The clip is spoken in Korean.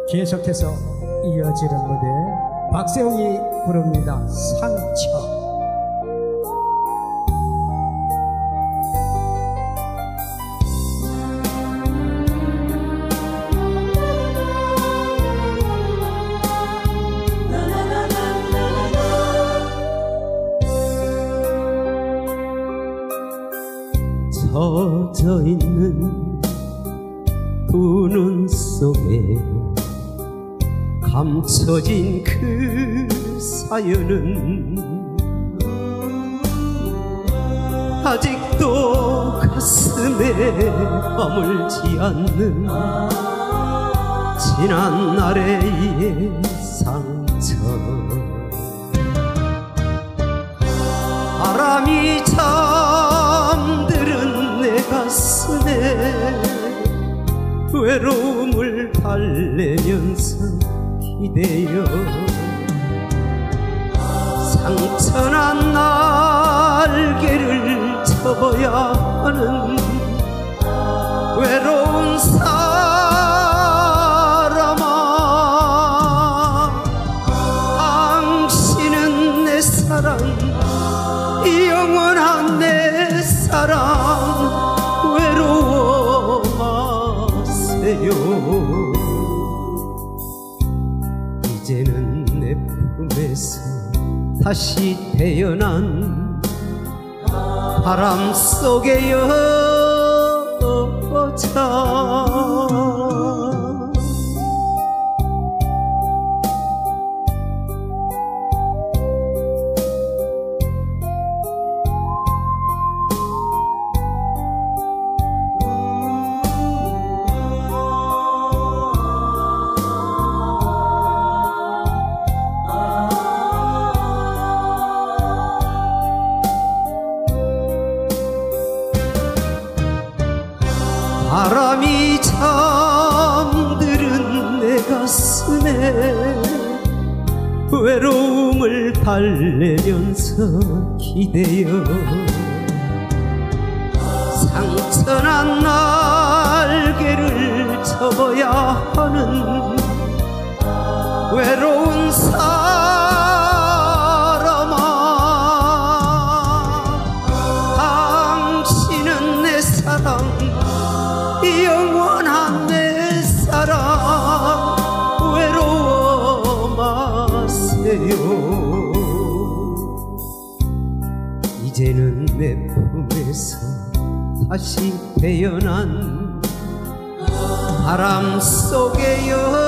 계속해서 이어지는 무대 박세웅이 부릅니다. 상처. 젖어있는 두 눈 속에 감춰진 그 사연은 아직도 가슴에 머물지 않는 지난 날의 상처. 바람이 잠들은 내 가슴에 외로움을 달래면서 기대어 상처난 날개를 접어야 하는 외로운 사람아, 당신은 내 사랑, 영원한 내 사랑, 외로워 마세요. 이제는 내 품에서 다시 태어난 바람 속의 여자. 바람이 잠들은 내 가슴에 외로움을 달래면서 기대어 상처난 날개를 접어야 하는 외로운 사람아, 당신은 내 사랑, 영원한 내 사랑, 외로워 마세요. 이제는 내 품에서 다시 태어난 바람 속의 여자.